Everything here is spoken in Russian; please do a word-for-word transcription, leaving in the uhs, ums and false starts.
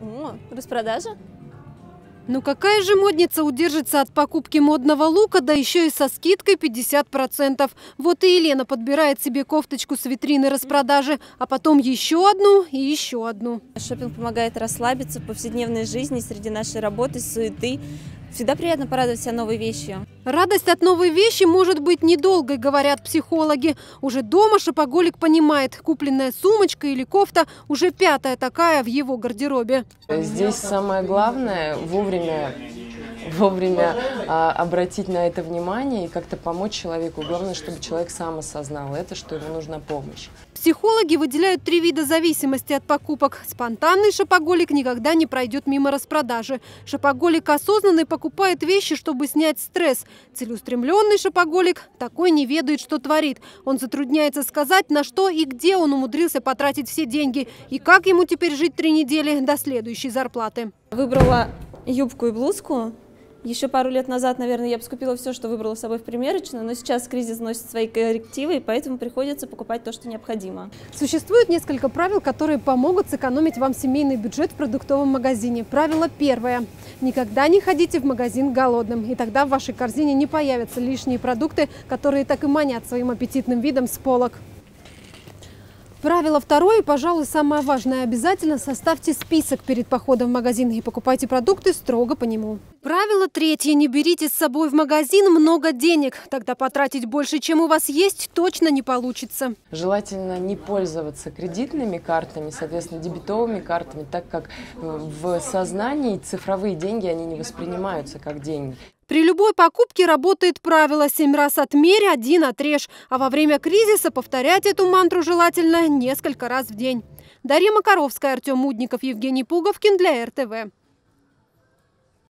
О, распродажа? Ну какая же модница удержится от покупки модного лука, да еще и со скидкой пятьдесят процентов. Вот и Елена подбирает себе кофточку с витрины распродажи, а потом еще одну и еще одну. Шопинг помогает расслабиться в повседневной жизни среди нашей работы, суеты. Всегда приятно порадовать себя новой вещью. Радость от новой вещи может быть недолгой, говорят психологи. Уже дома шопоголик понимает, купленная сумочка или кофта уже пятая такая в его гардеробе. Здесь самое главное вовремя, вовремя а, обратить на это внимание и как-то помочь человеку. Главное, чтобы человек сам осознал это, что ему нужна помощь. Психологи выделяют три вида зависимости от покупок. Спонтанный шопоголик никогда не пройдет мимо распродажи. Шопоголик осознанный покупает вещи, чтобы снять стресс. Целеустремленный шопоголик такой не ведает, что творит. Он затрудняется сказать, на что и где он умудрился потратить все деньги. И как ему теперь жить три недели до следующей зарплаты. Выбрала юбку и блузку. Еще пару лет назад, наверное, я бы скупила все, что выбрала с собой в примерочную, но сейчас кризис вносит свои коррективы, и поэтому приходится покупать то, что необходимо. Существует несколько правил, которые помогут сэкономить вам семейный бюджет в продуктовом магазине. Правило первое. Никогда не ходите в магазин голодным, и тогда в вашей корзине не появятся лишние продукты, которые так и манят своим аппетитным видом с полок. Правило второе, и, пожалуй, самое важное. Обязательно составьте список перед походом в магазин и покупайте продукты строго по нему. Правило третье. Не берите с собой в магазин много денег. Тогда потратить больше, чем у вас есть, точно не получится. Желательно не пользоваться кредитными картами, соответственно, дебетовыми картами, так как в сознании цифровые деньги, они не воспринимаются как деньги. При любой покупке работает правило «семь раз отмерь, один отрежь». А во время кризиса повторять эту мантру желательно несколько раз в день. Дарья Макаровская, Артем Мудников, Евгений Пуговкин для эр тэ вэ.